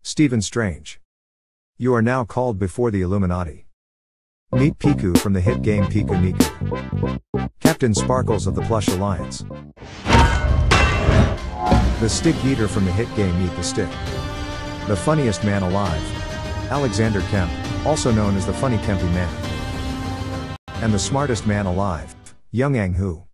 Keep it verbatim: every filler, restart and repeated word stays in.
Stephen Strange. You are now called before the Illuminati. Meet Piku from the hit game Piku Niku. Captain Sparkles of the Plush Alliance. The Stick Eater from the hit game Eat the Stick. The funniest man alive. Alexander Kemp, also known as the Funny Kempy Man. And the smartest man alive. Young Ang Hu.